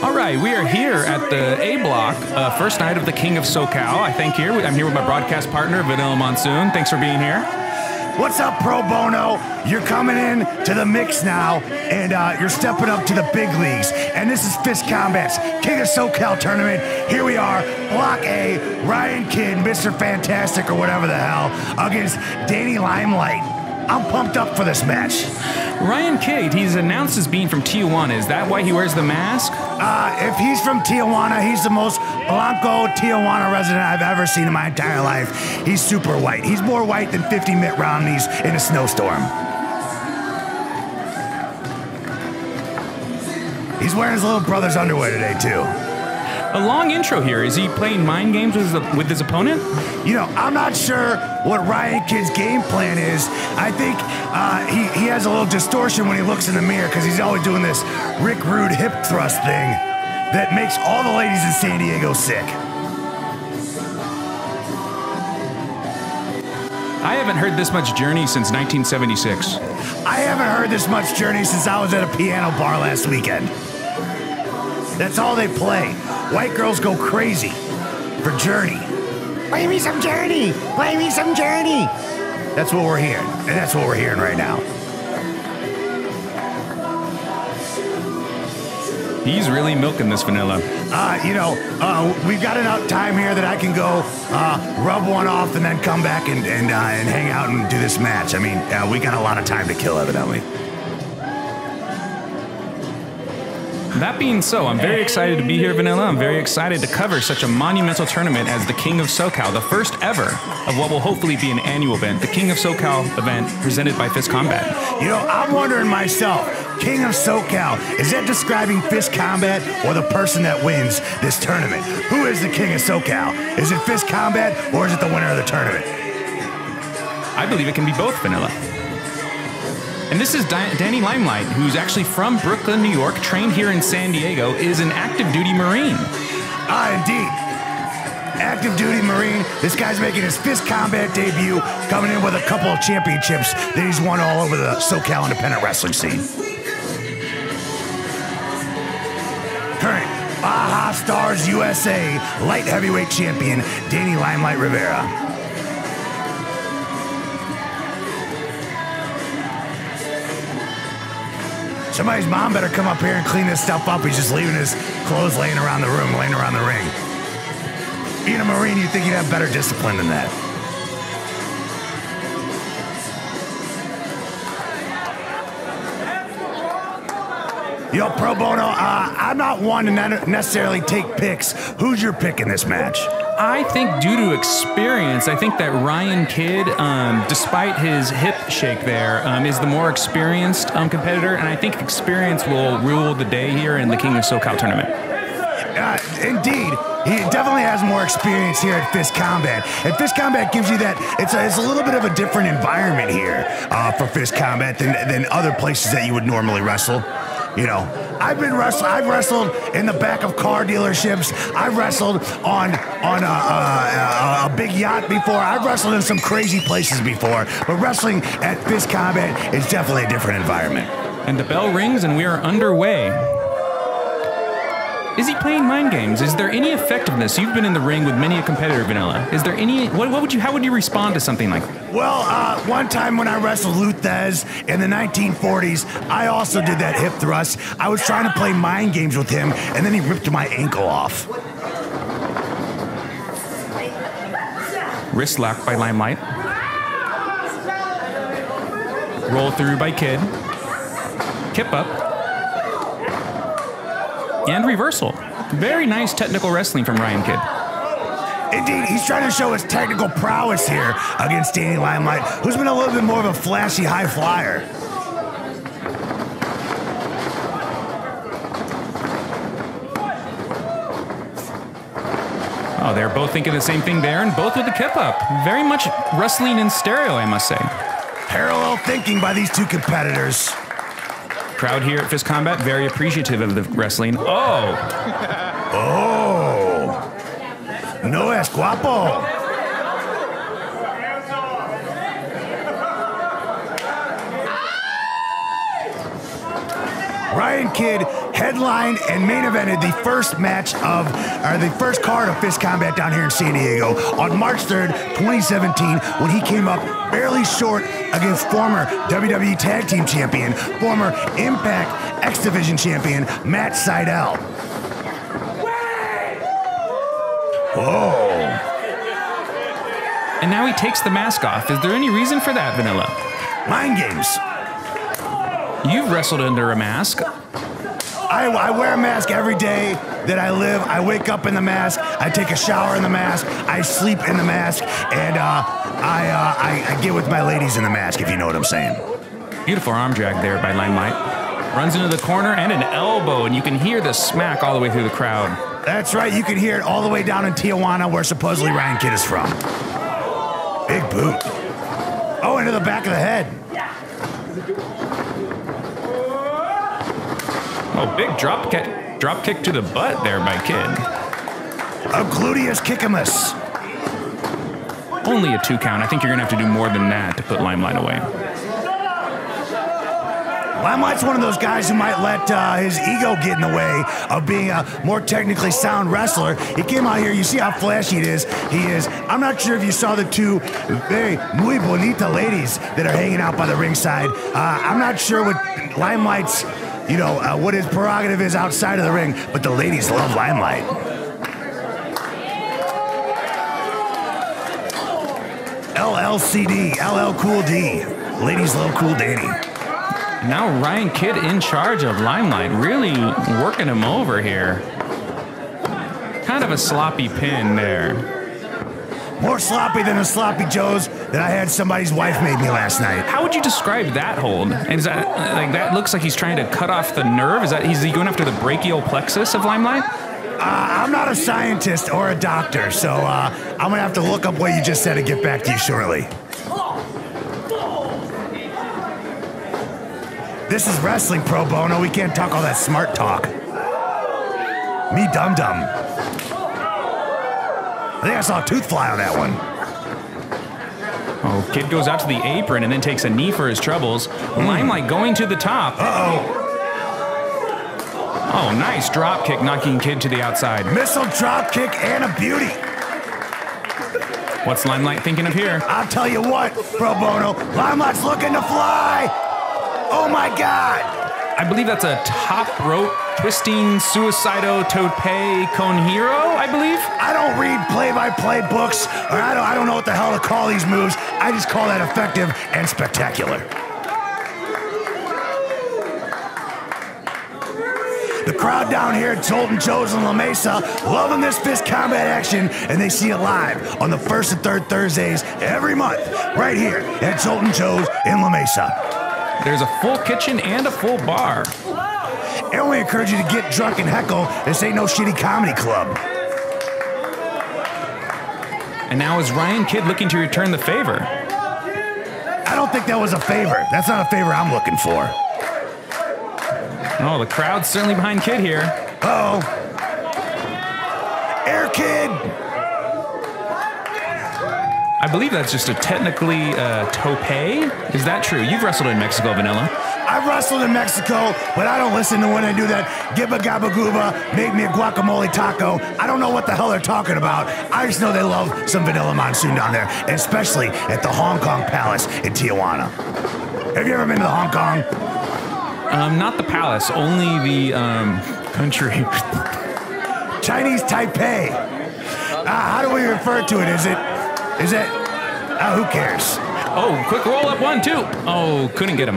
All right, we are here at the A Block, first night of the King of SoCal. I'm here with my broadcast partner, Vanilla Monsoon. Thanks for being here. What's up, Pro Bono? You're coming in to the mix now, and you're stepping up to the big leagues. And this is Fist Combat's King of SoCal tournament. Here we are, Block A, Ryan Kidd, Mr. Fantastic, or whatever the hell, against Danny Limelight. I'm pumped up for this match. Ryan Kidd, he's announced as being from Tijuana. Is that why he wears the mask? If he's from Tijuana, he's the most Blanco Tijuana resident I've ever seen in my entire life. He's super white. He's more white than 50 Mitt Romneys in a snowstorm. He's wearing his little brother's underwear today, too. A long intro here. Is he playing mind games with his opponent? You know, I'm not sure what Ryan Kidd's game plan is. I think he has a little distortion when he looks in the mirror because he's always doing this Rick Rude hip thrust thing that makes all the ladies in San Diego sick. I haven't heard this much Journey since 1976. I haven't heard this much Journey since I was at a piano bar last weekend. That's all they play. White girls go crazy for Journey. Play me some Journey! Play me some Journey! That's what we're hearing, and that's what we're hearing right now. He's really milking this Vanilla. We've got enough time here that I can go rub one off and then come back and hang out and do this match. I mean, we got a lot of time to kill, evidently. That being so, I'm very excited to be here, Vanilla. I'm very excited to cover such a monumental tournament as the King of SoCal, the first ever of what will hopefully be an annual event, the King of SoCal event presented by Fist Combat. You know, I'm wondering myself, King of SoCal, is that describing Fist Combat or the person that wins this tournament? Who is the King of SoCal? Is it Fist Combat or is it the winner of the tournament? I believe it can be both, Vanilla. And this is Danny Limelight, who's actually from Brooklyn, New York, trained here in San Diego, is an active duty Marine. Indeed. Active duty Marine. This guy's making his Fist Combat debut, coming in with a couple of championships that he's won all over the SoCal independent wrestling scene. Current Baja Stars USA light heavyweight champion, Danny Limelight Rivera. Somebody's mom better come up here and clean this stuff up. He's just leaving his clothes laying around the room, laying around the ring. Being a Marine, you'd think you'd have better discipline than that. Yo, Pro Bono, I'm not one to necessarily take picks. Who's your pick in this match? I think due to experience, I think that Ryan Kidd, despite his hip shake there, is the more experienced competitor, and I think experience will rule the day here in the King of SoCal tournament. Indeed. He definitely has more experience here at Fist Combat. And Fist Combat gives you that, it's a little bit of a different environment here for Fist Combat than other places that you would normally wrestle. You know, I've wrestled in the back of car dealerships. I've wrestled on a big yacht before. I've wrestled in some crazy places before. But wrestling at Fist Combat is definitely a different environment. And the bell rings and we are underway. Is he playing mind games? Is there any effectiveness? You've been in the ring with many a competitor, Vanilla. Is there any? How would you respond to something like that? Well, one time when I wrestled Luthez in the 1940s, I also did that hip thrust. I was trying to play mind games with him, and then he ripped my ankle off. Wrist lock by Limelight. Roll through by Kidd. Kip up. And reversal. Very nice technical wrestling from Ryan Kidd. Indeed, he's trying to show his technical prowess here against Danny Limelight, who's been a little bit more of a flashy high flyer. Oh, they're both thinking the same thing there, and both with the kip up. Very much wrestling in stereo, I must say. Parallel thinking by these two competitors. Crowd here at Fist Combat, very appreciative of the wrestling. Oh! Oh! No es guapo! Ryan Kidd headlined and main evented the first card of Fist Combat down here in San Diego on March 3rd, 2017, when he came up barely short against former WWE Tag Team Champion, former Impact X Division Champion, Matt Sydal. Whoa. And now he takes the mask off. Is there any reason for that, Vanilla? Mind games. You've wrestled under a mask. I wear a mask every day that I live. I wake up in the mask. I take a shower in the mask. I sleep in the mask. And I get with my ladies in the mask, if you know what I'm saying. Beautiful arm drag there by Limelight. Runs into the corner and an elbow, and you can hear the smack all the way through the crowd. That's right. You can hear it all the way down in Tijuana, where supposedly Ryan Kidd is from. Big boot. Oh, into the back of the head. Oh, big drop kick to the butt there by Kidd. A gluteus kickamus. Only a 2 count. I think you're going to have to do more than that to put Limelight away. Limelight's one of those guys who might let his ego get in the way of being a more technically sound wrestler. He came out here, you see how flashy he is. I'm not sure if you saw the two very muy bonita ladies that are hanging out by the ringside. I'm not sure what Limelight's, what his prerogative is outside of the ring, but the ladies love Limelight. LLCD, LL Cool D. Ladies love Cool Danny. Now Ryan Kidd in charge of Limelight, really working him over here. Kind of a sloppy pin there. More sloppy than the sloppy joes that I had somebody's wife made me last night. How would you describe that hold? And is that that looks like he's trying to cut off the nerve? Is he going after the brachial plexus of Limelight? I'm not a scientist or a doctor, so I'm gonna have to look up what you just said and get back to you shortly. This is wrestling, pro bono. We can't talk all that smart talk. Me dum-dum. I think I saw a tooth fly on that one. Oh, Kidd goes out to the apron and then takes a knee for his troubles. Limelight going to the top. Uh-oh. Oh, nice drop kick, knocking Kidd to the outside. Missile drop kick and a beauty. What's Limelight thinking of here? I'll tell you what, pro bono. Limelight's looking to fly. Oh my God! I believe that's a top rope twisting suicido tope con hero, I believe. I don't read play-by-play books, or I don't know what the hell to call these moves. I just call that effective and spectacular. The crowd down here at Zoltan Joe's in La Mesa loving this Fist Combat action, and they see it live on the first and third Thursdays every month, right here at Zoltan Joe's in La Mesa. There's a full kitchen and a full bar. And we encourage you to get drunk and heckle. This ain't no shitty comedy club. And now is Ryan Kidd looking to return the favor? I don't think that was a favor. That's not a favor I'm looking for. Oh, the crowd's certainly behind Kidd here. Uh-oh. Air Kidd. I believe that's just a technically tope. Is that true? You've wrestled in Mexico, Vanilla. I've wrestled in Mexico, but I don't listen to when they do that gibba gabba gooba, make me a guacamole taco. I don't know what the hell they're talking about. I just know they love some Vanilla Monsoon down there, especially at the Hong Kong Palace in Tijuana. Have you ever been to the Hong Kong? Not the palace, only the country. Chinese Taipei. How do we refer to it? Is it? Who cares? Oh, quick roll up 1, 2. Oh, couldn't get him.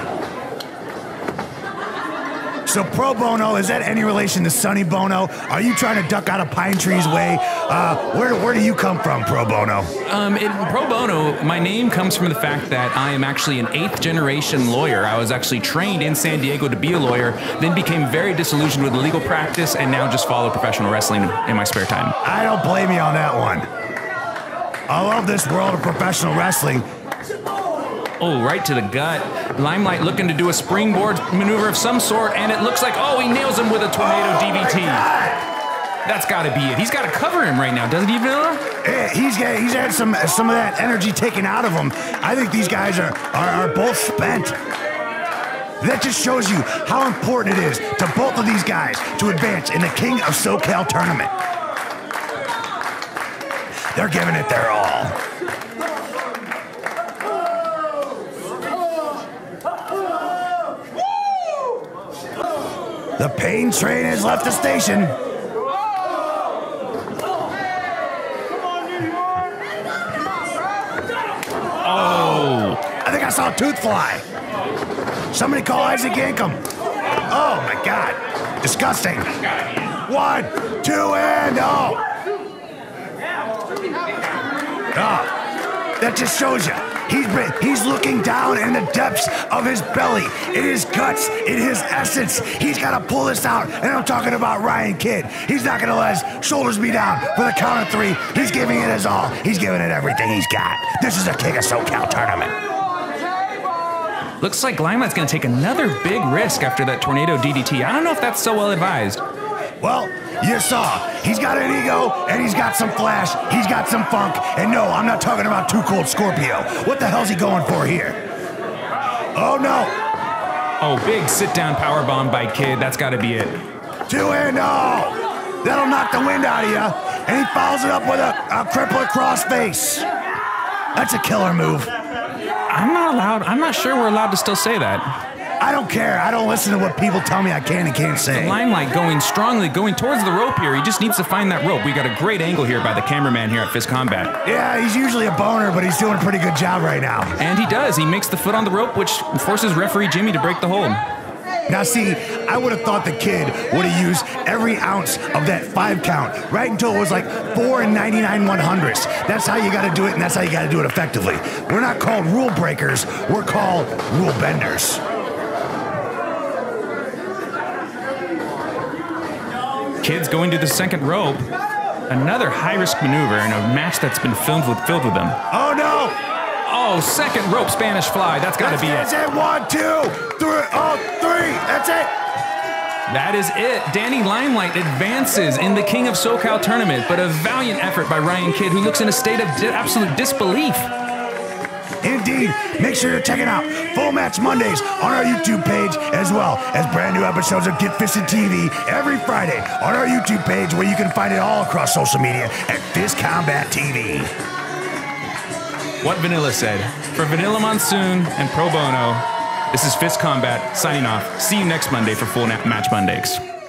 So pro bono, is that any relation to Sonny Bono? Are you trying to duck out of Pine Tree's way? Where do you come from, pro bono? Pro bono, my name comes from the fact that I am actually an 8th generation lawyer. I was actually trained in San Diego to be a lawyer, then became very disillusioned with legal practice, and now just follow professional wrestling in my spare time. I don't blame you on that one. I love this world of professional wrestling. Oh, right to the gut. Limelight looking to do a springboard maneuver of some sort, and it looks like, oh, he nails him with a tornado DVT. That's got to be it. He's got to cover him right now, doesn't he, Vanilla? Yeah, he's had some of that energy taken out of him. I think these guys are both spent. That just shows you how important it is to both of these guys to advance in the King of SoCal tournament. They're giving it their all. The pain train has left the station. Oh! I think I saw a tooth fly. Somebody call Isaac Yankum. Oh my God. Disgusting. 1, 2, and oh. Oh. That just shows you. He's looking down in the depths of his belly, in his guts, in his essence. He's got to pull this out. And I'm talking about Ryan Kidd. He's not going to let his shoulders be down for the count of 3. He's giving it his all. He's giving it everything he's got. This is a King of SoCal tournament. Looks like Limelight's going to take another big risk after that tornado DDT. I don't know if that's so well advised. Well, you saw. He's got an ego, and he's got some flash, he's got some funk, and no, I'm not talking about Too Cold Scorpio. What the hell's he going for here? Oh, no. Oh, big sit-down powerbomb by Kidd. That's got to be it. 2 and oh. That'll knock the wind out of you. And he follows it up with a crippler crossface. That's a killer move. I'm not sure we're allowed to still say that. I don't care. I don't listen to what people tell me I can and can't say. Limelight going strongly, going towards the rope here. He just needs to find that rope. We got a great angle here by the cameraman here at Fist Combat. Yeah, he's usually a boner, but he's doing a pretty good job right now. And he does. He makes the foot on the rope, which forces referee Jimmy to break the hold. Now see, I would have thought the Kid would have used every ounce of that 5 count, right until it was like 4 99/100ths. That's how you got to do it, and that's how you got to do it effectively. We're not called rule breakers, we're called rule benders. Kidd's going to the second rope. Another high-risk maneuver in a match that's been filled with them. Oh, no! Oh, second rope Spanish fly. That's got to be it. That's it. 1, 2, 3. Oh, 3. That's it. That is it. Danny Limelight advances in the King of SoCal tournament, but a valiant effort by Ryan Kidd, who looks in a state of absolute disbelief. Indeed. Make sure you're checking out Full Match Mondays on our YouTube page, as well as brand new episodes of Get Fisted TV every Friday on our YouTube page, where you can find it all across social media at Fist Combat TV. What Vanilla said. For Vanilla Monsoon and Pro Bono, this is Fist Combat signing off. See you next Monday for Full Match Mondays.